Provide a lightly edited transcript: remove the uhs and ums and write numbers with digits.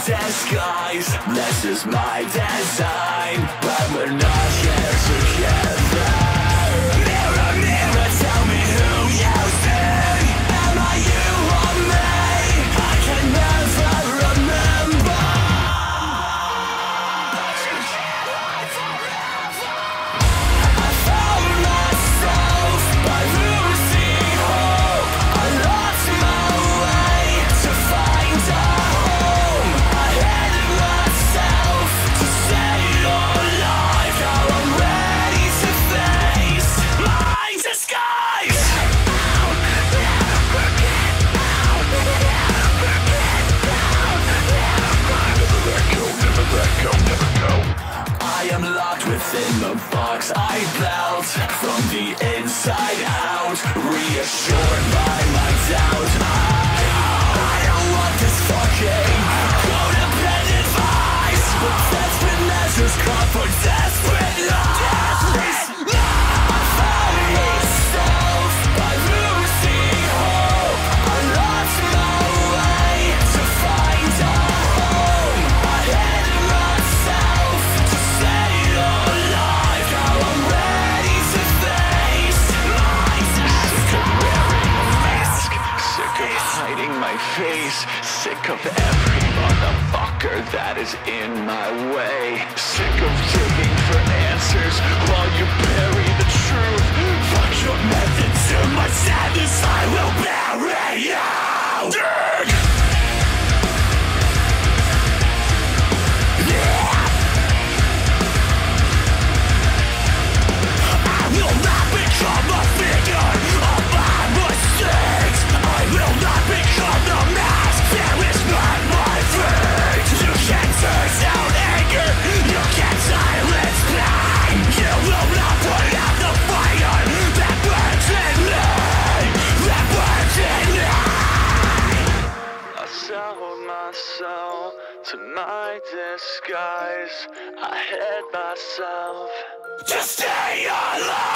disguise. This is my design, but we're not here together. Mirror, mirror, tell me who you see. Am I you or me? I can never remember. I found myself by losing hope. I lost my way to find a home. I hid myself to stay alive. Now I'm ready to face my disguise. I am locked within the box I built from the inside out, reassured by my doubt. I don't want this fucking codependent vice, but desperate measures call for desperate lies. I found myself by losing hope. I lost my way to find a home. I hid myself to stay alive. Now I'm ready to face my sick of wearing a mask, sick of hiding my face, sick of every motherfucker that is in my way, sick of digging for answers while you bury the truth. Fuck your method to my sadness, I will bury you. Dig! I will not become a figure of my mistakes. I will not become the mask that is not my fate. You can turn down anger, you can silence pain. You will not put out the fire that burns in me, that burns in me. I sold myself to my disguise. I hid myself to stay alive.